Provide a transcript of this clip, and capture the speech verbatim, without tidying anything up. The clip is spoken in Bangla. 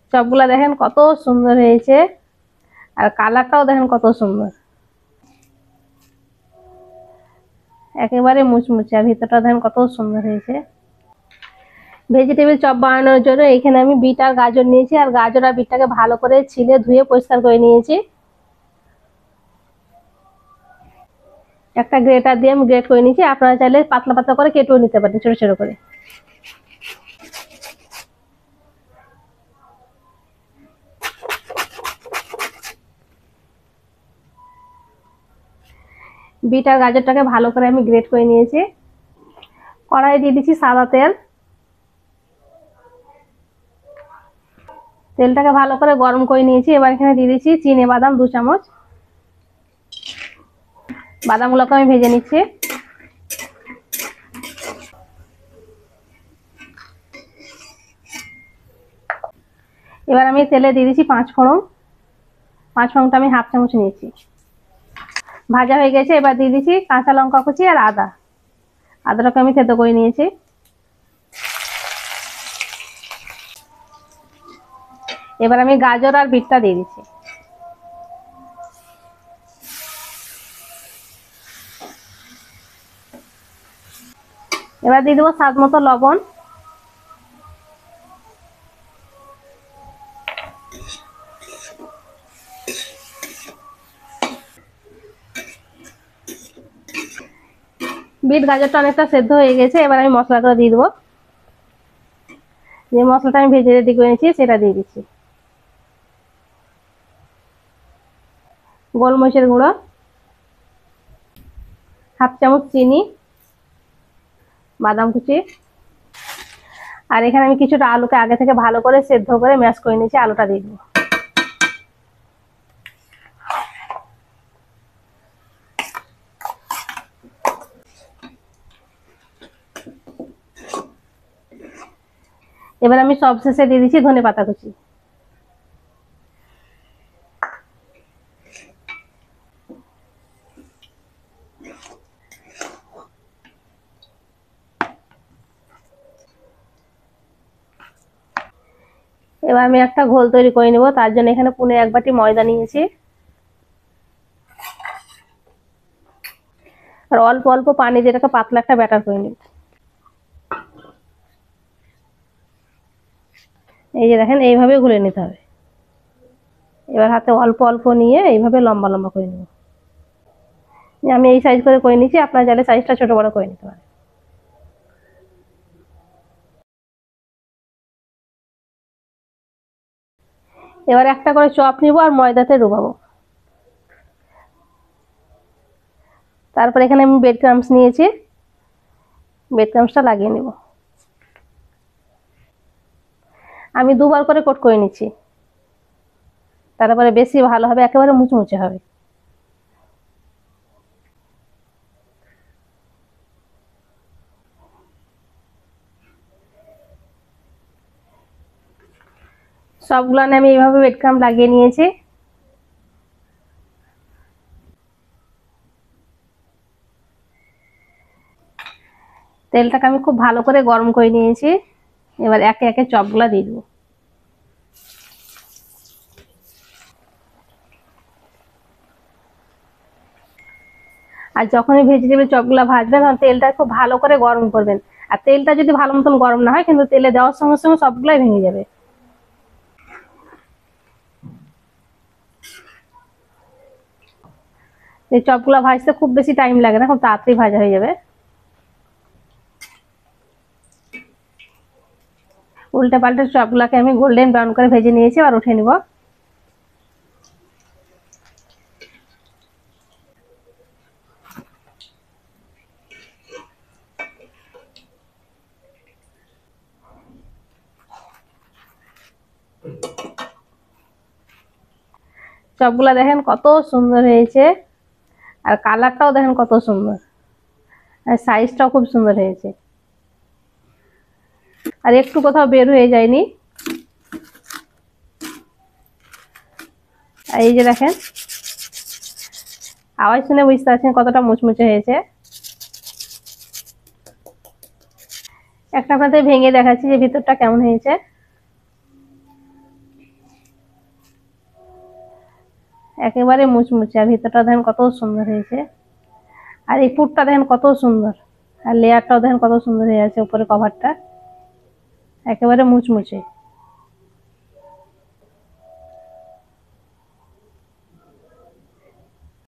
চপগুলা দেখেন কত সুন্দর হয়েছে, আর কালারটাও দেখেন কত সুন্দর, একেবারে মুচমুচে, আর ভিতরটা দেখেন কত সুন্দর হয়েছে। ভেজিটেবিল চপ বানানোর জন্য এখানে আমি বিট আর গাজর নিয়েছি, আর গাজর আর বিটটাকে ভালো করে ছিলে ধুয়ে পরিষ্কার করে নিয়েছি। একটা গ্রেটার দিয়ে আমি গ্রেট করে নিয়েছি, আপনারা চাইলে পাতলা পাতলা করে কেটেও নিতে পারেন ছোট ছোট করে। বিট আর গাজরটাকে ভালো করে আমি গ্রেট করে নিয়েছি। কড়াইয়ে দিয়ে দিচ্ছি সাদা তেল, তেলটাকে ভালো করে গরম করে নিয়েছি। এবার এখানে দিয়ে দিচ্ছি চিনে বাদাম দু চামচ, বাদামগুলোকে আমি ভেজে নিচ্ছি। এবার আমি তেলে দিয়ে দিচ্ছি পাঁচ ফোড়ন, পাঁচ ফোড়নটা আমি হাফ চামচ নিয়েছি। ভাজা হয়ে গেছে, এবার দিয়ে দিচ্ছি কাঁচা লঙ্কা কুচি আর আদা, আদাটাকে আমি থেতো করে নিয়েছি। এবার আমি গাজর আর বিটটা দিয়ে দিচ্ছি। এবার দিয়ে দেবো স্বাদ মতো লবণ, বিট গাজরটা অনেকটা সেদ্ধ হয়ে গেছে। এবার আমি মশলাটা দিয়ে দেবো, যে মশলাটা আমি ভেজে রেডি করে নিয়েছি সেটা দিয়ে দিচ্ছি। গোলমরিচের গুঁড়ো, হাফ চামচ চিনি, বাদাম কুচি, আর এখানে আমি কিছুটা আলুকে আগে থেকে ভালো করে সেদ্ধ করে ম্যাশ করে নিয়েছি, আলুটা দিয়ে দেবো। এবার আমি সব শেষে দিয়ে দিচ্ছি ধনে পাতা কুচি। এবার আমি একটা ঘোল তৈরি করে নেব, তার জন্য এখানে পুনে এক বাটি ময়দা নিয়েছি, আর অল্প অল্প পানি দিয়ে এটাকে পাতলা একটা ব্যাটার করে নেব। এই যে দেখেন এইভাবে গুলে নিতে হবে। এবার হাতে অল্প অল্প নিয়ে এইভাবে লম্বা লম্বা করে নেব। আমি এই সাইজ করে করে নিচ্ছি, আপনারা চাইলে সাইজটা ছোট বড় করে নিতে পারেন। এবার একটা করে চপ নিব আর ময়দাতে ডুবাবো। তারপর এখানে আমি ব্রেড ক্রাম্বস নিয়েছি, ব্রেড ক্রাম্বসটা লাগিয়ে নেব। আমি দুবার করে কোট করে নিচ্ছি, তারপরে বেশি ভালো হবে, একেবারে মুচমুচে হবে। সবগুলো আমি এইভাবে ব্রেড ক্রাম্ব লাগিয়ে নিয়েছি। তেলটাকে আমি খুব ভালো করে গরম করে নিয়েছি। এবার একে একে চপগুলা দিয়ে দেবো। আর যখনই ভেজিটেবল চপগুলা ভাজবেন তখন তেলটা খুব ভালো করে গরম করবেন, আর তেলটা যদি ভালো মতন গরম না হয় কিন্তু তেলে দেওয়ার সঙ্গে সঙ্গে সবগুলাই ভেঙে যাবে। এই চপগুলা ভাজতে খুব বেশি টাইম লাগে না, খুব তাড়াতাড়ি ভাজা হয়ে যাবে। উল্টে পাল্টে চপগুলাকে আমি গোল্ডেন ব্রাউন করে ভেজে নিয়েছি, আর উঠে নিব। চপগুলা দেখেন কত সুন্দর হয়েছে, আর কালারটাও দেখেন কত সুন্দর, আর সাইজটাও খুব সুন্দর হয়েছে, আর একটু কোথাও বের হয়ে যায়নি। আর এই যে দেখেন, আওয়াজ শুনে বুঝতে পারছেন কতটা মুচমুচে হয়েছে। একটা আপনাদের ভেঙে দেখাচ্ছি যে ভিতরটা কেমন হয়েছে। একেবারে মুচমুচে, আর ভিতরটা দেখেন কত সুন্দর হয়েছে। আর এই পুরটা দেখেন কত সুন্দর, আর লেয়ারটাও দেখেন কত সুন্দর হয়ে আছে উপরে কভারটা, একেবারে মুচমুচে।